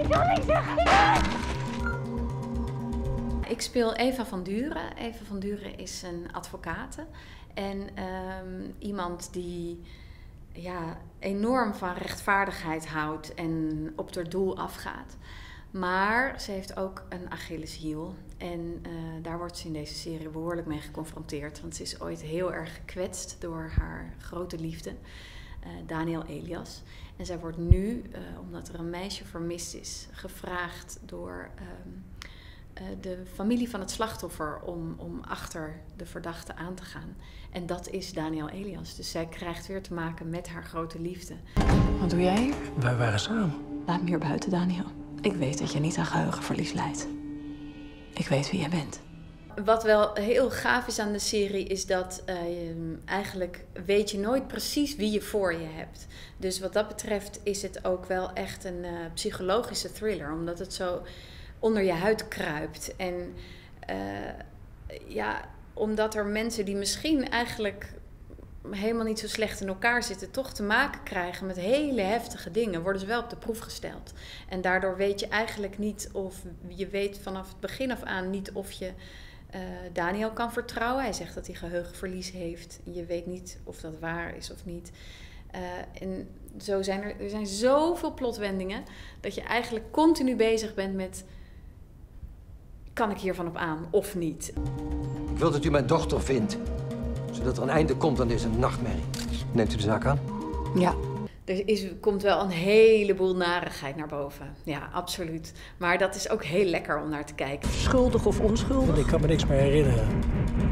Ik speel Eva van Duren. Eva van Duren is een advocate en iemand die enorm van rechtvaardigheid houdt en op haar doel afgaat. Maar ze heeft ook een Achilleshiel en daar wordt ze in deze serie behoorlijk mee geconfronteerd. Want ze is ooit heel erg gekwetst door haar grote liefde, Daniel Elias. En zij wordt nu, omdat er een meisje vermist is, gevraagd door de familie van het slachtoffer om achter de verdachte aan te gaan. En dat is Daniel Elias. Dus zij krijgt weer te maken met haar grote liefde. Wat doe jij hier? Wij waren samen. Laat me hier buiten, Daniel. Ik weet dat je niet aan geheugenverlies lijdt. Ik weet wie jij bent. Wat wel heel gaaf is aan de serie is dat eigenlijk weet je nooit precies wie je voor je hebt. Dus wat dat betreft is het ook wel echt een psychologische thriller. Omdat het zo onder je huid kruipt. En omdat er mensen die misschien eigenlijk helemaal niet zo slecht in elkaar zitten, toch te maken krijgen met hele heftige dingen, worden ze wel op de proef gesteld. En daardoor weet je eigenlijk niet of je weet vanaf het begin af aan niet of je Daniel kan vertrouwen. Hij zegt dat hij geheugenverlies heeft. Je weet niet of dat waar is of niet. En zo zijn er zijn zoveel plotwendingen dat je eigenlijk continu bezig bent met: kan ik hiervan op aan of niet? Ik wil dat u mijn dochter vindt, zodat er een einde komt aan deze nachtmerrie. Neemt u de zaak aan? Ja. Komt wel een heleboel narigheid naar boven. Ja, absoluut. Maar dat is ook heel lekker om naar te kijken. Schuldig of onschuldig? Ik kan me niks meer herinneren.